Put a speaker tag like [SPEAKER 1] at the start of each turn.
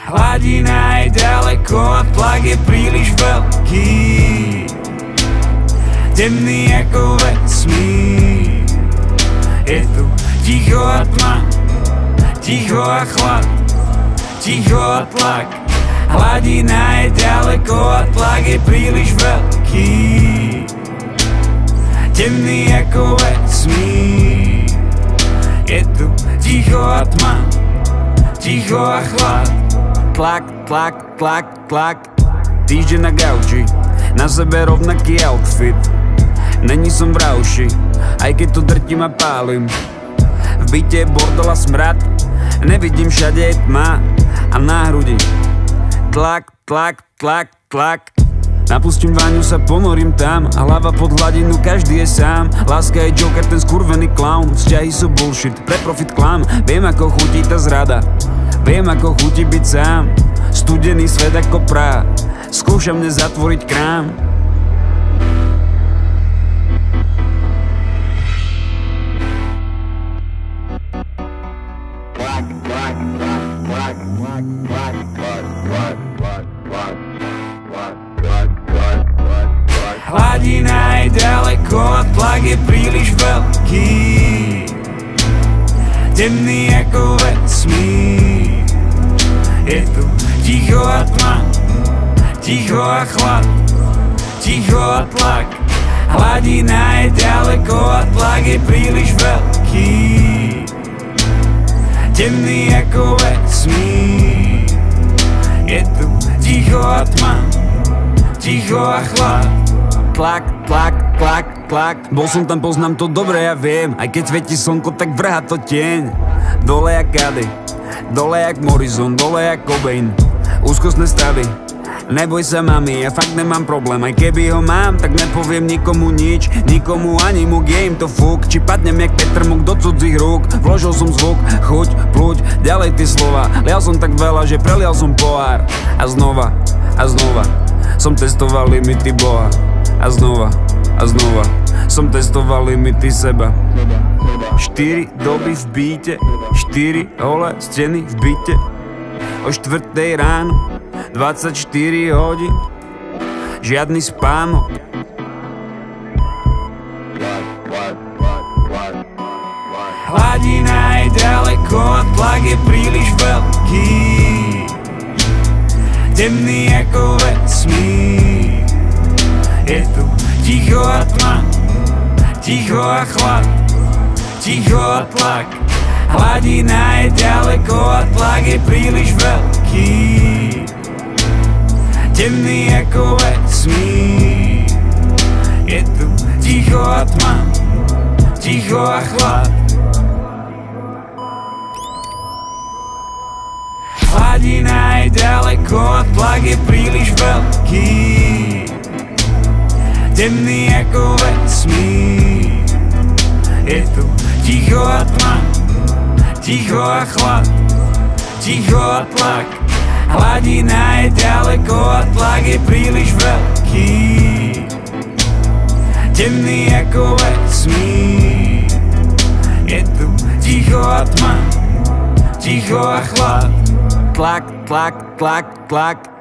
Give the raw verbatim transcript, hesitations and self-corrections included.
[SPEAKER 1] Hladina je ďaleko a tlak je príliš veľký, temný ako vesmír. Je tu ticho a tma, ticho a chlad, ticho a tlak. Hladina je ďaleko a tlak je príliš veľký, temný ako vesmír. Je tu ticho a tma, ticho a chlad. Tlak, tlak, tlak, tlak. Týždeň na gauči, na sebe rovnaký outfit. Není som vravší, aj keď tu drtím a pálim. V byte bordel a smrad, nevidím, všade je tma. A na hrudi tlak, tlak, tlak, tlak. Napustím vaňu, sa ponorím tam, hlava pod hladinu, každý je sám. Láska je joker, ten skurvený clown. Vzťahy sú bullshit, pre profit klam. Viem, ako chutí tá zrada, viem, ako chutí byť sám. Studený svet ako prá, skúšam nezatvoriť krám. Hladina je ďaleko a tlak je príliš veľký, temný ako vesmír. Je tu ticho a tma, ticho a chlad, ticho a tlak. Hladina je ďaleko a tlak je príliš veľký, temný ako vesmír. Je tu ticho a tma, ticho a chlad. Tlak, tlak, tlak, tlak. Bol som tam, poznám to dobre, ja viem. Aj keď svieti slnko, tak vrhá to tieň. Dole jak Kady, dole jak Morrison, dole jak Cobain. Úzkostné stavy, neboj sa mami, ja fakt nemám problém. Aj keby ho mám, tak nepoviem nikomu nič, nikomu ani muk, je im to fúk. Či padnem jak Petr Muk do cudzích rúk. Vložil som zvuk, chuť, pluť, ďalej tie slova. Lial som tak veľa, že prelial som pohár. A znova, a znova som testoval limity Boha. A znova, a znova som testoval limity seba. Štyri doby v bíte, štyri holé steny v byte. O štvrtej ráno, dvadsaťštyri hodín, žiadny spánok. Hladina je ďaleko a tlak je príliš veľký, temný ako vesmír. Je tu ticho a tma, ticho a chlad, ticho a tlak. Hladina je ďaleko a tlak je príliš veľký, temný ako vesmír. Je tu ticho a tma, ticho a chlad. Hladina je ďaleko a tlak je príliš veľký, temný ako vesmír. Je tu ticho a tma, ticho a chlad, ticho a tlak. Hladina je ďaleko a tlak je príliš veľký, temný ako vesmír. Je tu ticho a tma, ticho a chlad. Tlak, tlak, tlak, tlak.